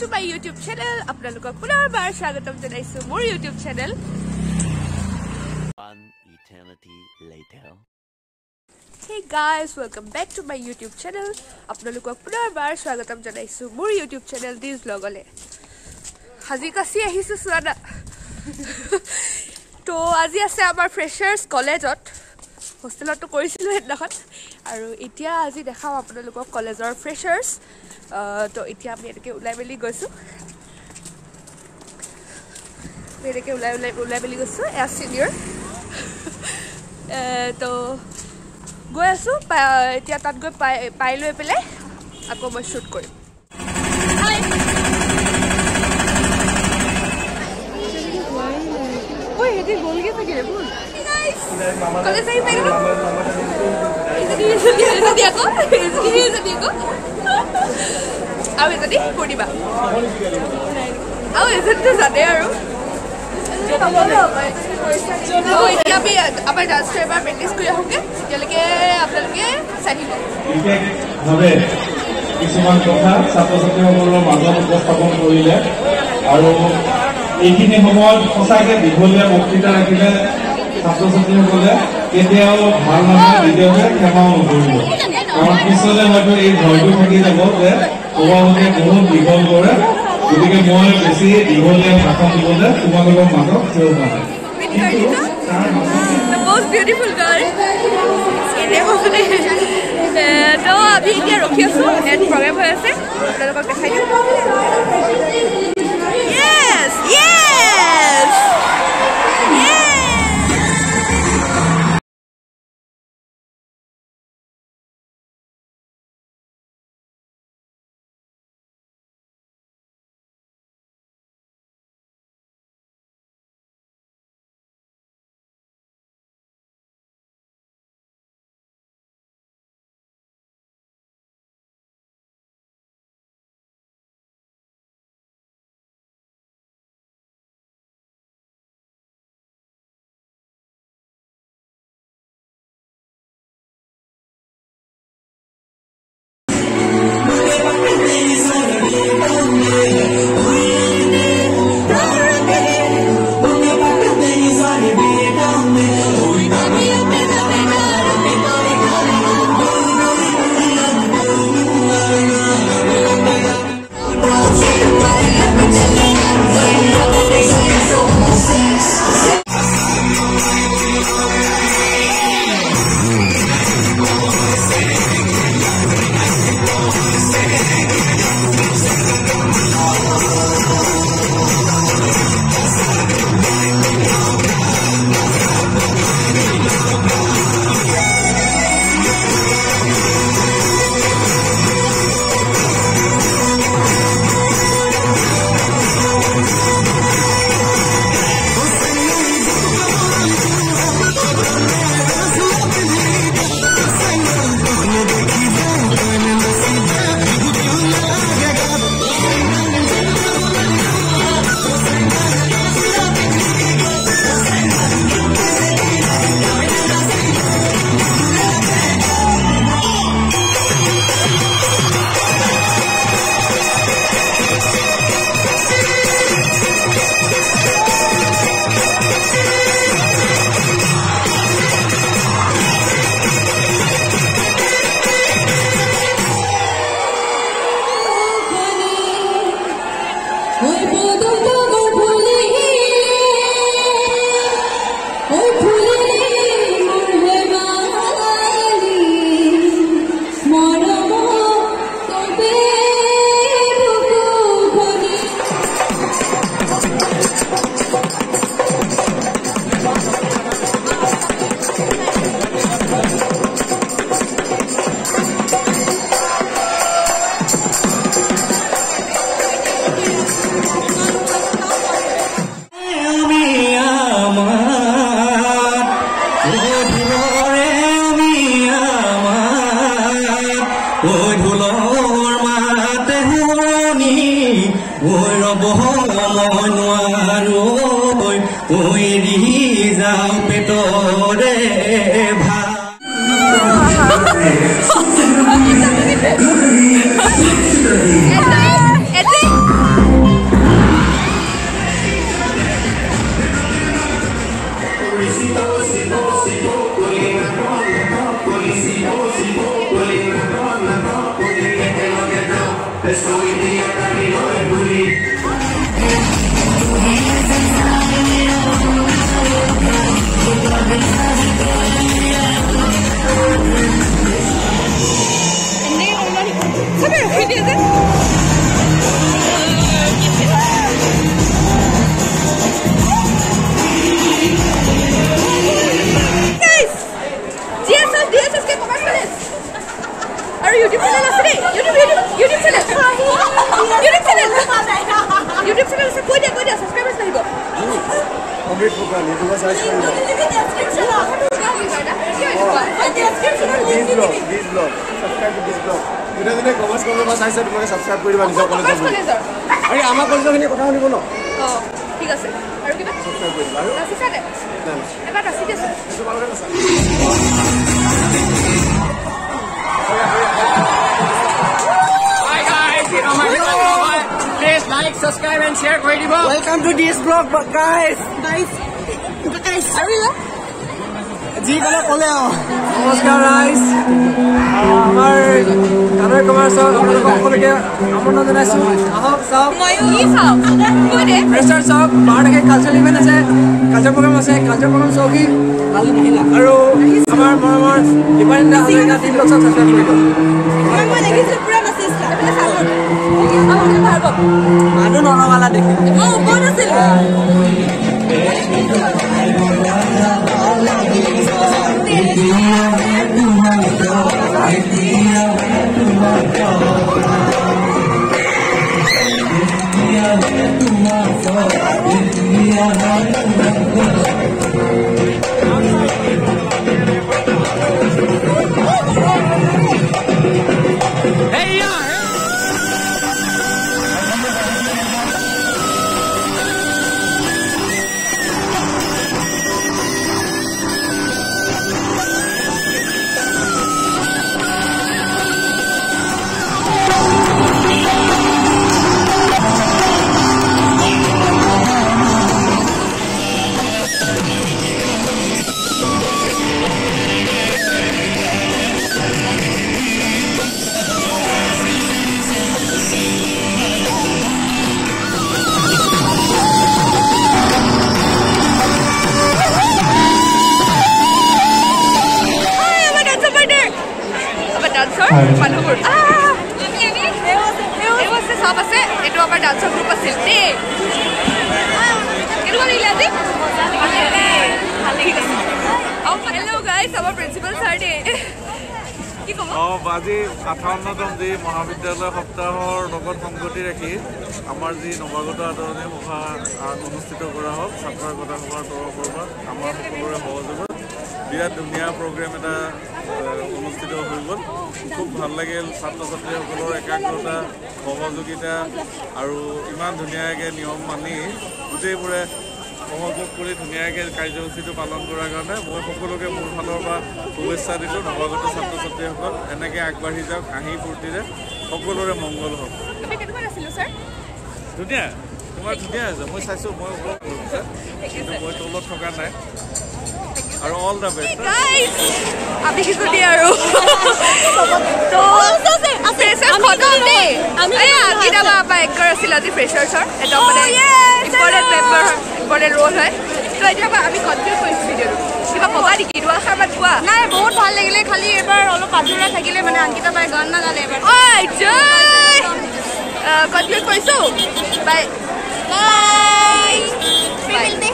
to my YouTube channel. আপোনালোকক পুনৰবাৰ স্বাগতম জনাইছো মোৰ YouTube channel. One eternity later. Hey guys, welcome back to my YouTube channel. আপোনালোকক পুনৰবাৰ স্বাগতম জনাইছো মোৰ YouTube channel দিজ লগলে. হাজি কাছি আহিছো সুৱানা. তো আজি আছে আমাৰ ফ্ৰেশাৰ্স কলেজত. হোষ্টেলটো কৰিছিলো হেডখন আৰু এতিয়া আজি দেখাম আপোনালোকক কলেজৰ ফ্ৰেশাৰ্স. তো এতিয়া আমি এনেকৈ ওলাই মেলি গৈছোঁ এজ চিনিয়ৰ তো গৈ আছোঁ এতিয়া তাত গৈ পাই লৈ পেলাই আকৌ মই শ্বুট কৰিম. ঐ হেতি গ'লগৈ থাকিলে ভুল কলেজ আহি পাই আৰু এজনী কৰিবা আৰু এজনীটো জানে আৰু এতিয়া আমি আমাৰ ডান্সটো এবাৰ প্ৰেক্টিচ কৰি আহোঁগৈ তেতিয়ালৈকে আপোনালোকে চাই থাকিব. কিছুমান কথা ছাত্ৰ ছাত্ৰীসকলৰ মাজত উপস্থাপন কৰিলে আৰু এইখিনি সময়ত সঁচাকৈ দীঘলীয়া বক্তৃতা ৰাখিলে ছাত্ৰ ছাত্ৰীসকলে কেতিয়াও ভাল নহয়, দ্বিতীয়তে ক্ষমাও নকৰিব, কাৰণ পিছলে হয়তো এই ভয়টো থাকি যাব যে সভাপতিয়ে বহুত দীঘল কৰে, গতিকে মই বেছি দীঘলীয়া ভাষণ দিবলৈ তোমালোকৰ মাজত থিয় হোৱা নাই. তো আমি এতিয়া ৰখি আছো নেট প্ৰগ্ৰেম হৈ আছে আপোনালোকক দেখাই দিম. Edwin! YouTube channel আছে দেই YouTube channel আছে কৈ দিয়া সাবস্ক্ৰাইবাৰ্ছ আহিব কমপ্লিট প্ৰগ্ৰাম YouTube সাৰ্চ কৰিব this blog subscribe to this blog দিনে কমাৰ্চ কলেজৰ পৰা চাইছে তোমাক সাবস্ক্ৰাইব কৰিবা নিজৰ কলেজৰ আৰে আমাৰ কলেজৰখিনি কথা শুনিব ন ঠিক আছে আৰু কিবা সাবস্ক্ৰাইব কৰিবা আৰু আছে সাথে এবাৰ আছে দিছে এইটো ভালকৈ আছে Hi guys, you know my vlog. Please like, subscribe and share for you. Welcome to this vlog, guys. Arila जी कला कले नमस्कार गाइस আমাৰ কানৰ কমাৰ্চ সকলোকে আমন্ত্ৰণ জনাইছো আহক সব ময়ো কি খাও কৈ দে ফ্ৰেছাৰ সব বাৰটাকে কালচাৰেল ইভেন্ট আছে কালচাৰ প্ৰগ্ৰাম চৌকি কালি মহিলা আৰু আমাৰ মৰমৰ ডিপাৰ্টমেণ্ট হাজৰিকা টিম লোক সাবস্ক্ৰাইব কৰিব মই দেখিছো পুৰা মেছেজ এটা চালো আমাৰ ভাল পাব মানুহ নৰৱালা দেখি কোন আছিল মানুহবোৰ সব আছে এইটো আমাৰ ডান্সৰ গ্ৰুপ আছিল দেই কেনেকুৱা লাগিলে আজি হেল্ল' গাইজ আমাৰ প্ৰিন্সিপাল ছাৰ দেই কি ক'ব আজি 58তম যি মহাবিদ্যালয় সপ্তাহৰ লগত সংগতি ৰাখি আমাৰ যি নৱাগত আদৰণি সভা অনুষ্ঠিত কৰা হ'ল ছাত্ৰ একতা সভাৰ তৰফৰ পৰা আমাৰ সকলোৰে সহযোগত বিৰাট ধুনীয়া প্ৰগ্ৰেম এটা অনুষ্ঠিত হৈ গ'ল খুব ভাল লাগিল ছাত্ৰ ছাত্ৰীসকলৰ একাগ্ৰতা সহযোগিতা আৰু ইমান ধুনীয়াকৈ নিয়ম মানি গোটেইবোৰে সহযোগ কৰি ধুনীয়াকৈ কাৰ্যসূচীটো পালন কৰাৰ কাৰণে মই সকলোকে মোৰ ফালৰ পৰা শুভেচ্ছা দিলোঁ নৱাগত ছাত্ৰ ছাত্ৰীসকল এনেকৈ আগবাঢ়ি যাওক হাঁহি ফূৰ্তিৰে সকলোৰে মংগল হওক ধুনীয়া তোমাৰ ধুনীয়া হৈছে মই চাইছোঁ মই উপভোগ কৰিছোঁ কিন্তু মই তলত থকা নাই আৰু অল দ্য বেষ্ট আমি কিছু দিয়ে আৰু তো ফ্ৰেছাৰ খতম দেই কেতিয়াবা আমাৰ এক্টৰ আছিল আজি ফ্ৰেছাৰ্ছৰ এটা মানে ইম্পৰ্টেণ্ট মেম্বাৰ ইম্পৰ্টেণ্ট ৰোল হয় তো এতিয়া আমি কনক্লুড কৰিছোঁ ভিডিঅ'টো কিবা ক'বা নেকি দুআষাৰমান কোৱা নাই বহুত ভাল লাগিলে খালি এবাৰ অলপ আধৰুৱা থাকিলে মানে অংকিতা বাই গান নাগালে এবাৰ কনক্লুড কৰিছোঁ বাই বাই